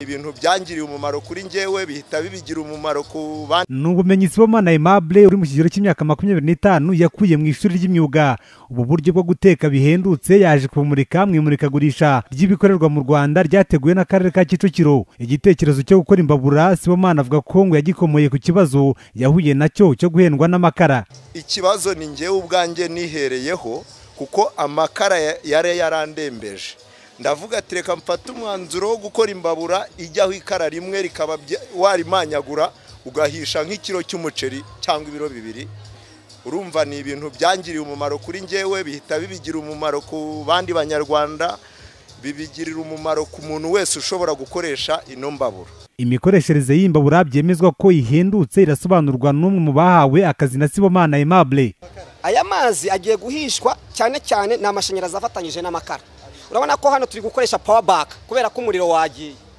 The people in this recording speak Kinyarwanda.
ibintu byangiriye umumaro kuri njyewe bihita bibigira umumaro ku bandi. N'ubumenyi Sibomana Aimable uri mu kigero cy'imyaka 25 yakuye mu ishuri ry'imyuga. Ubu buryo bwo guteka bihendutse yaje kumurika mu imurikagurisha ry'ibikorerwa mu Rwanda ryateguwe n'akarere ka Kicukiro. Igitekerezo cyo gukora imbabura Sibomana avuga ko ngo yagikomoye ku kibazo yahuye nacyo cyo guhendwa n'amakara. Ikibazo ni njyewe ubwanjye nihereyeho kuko amakara yari yarandembeje. Ndavuga ati reka mfata umwanzuro wo gukora imbabura ijyaho ikara rimwe rikaba warimanyagura ugahisha nk'ikiro cy'umuceri cyangwa ibiro 2. Urumva ni ibintu byangiriye umumaro kuri njyewe bihita bibigira umumaro ku bandi banyarwanda, bibigirira umumaro ku muntu wese ushobora gukoresha ino mbabura. Imikoreshereze y'imbabura byemezwa ko ihendutse irasobanurwa n'umwe mu bahawe akazi na Sibomana Aimable. Aya mazi agiye guhishwa cyane cyane n'amashanyarazi afatanyije n'amakara. Urabona ko hano turi gukoresha power back kubera ko umuriro wagiye.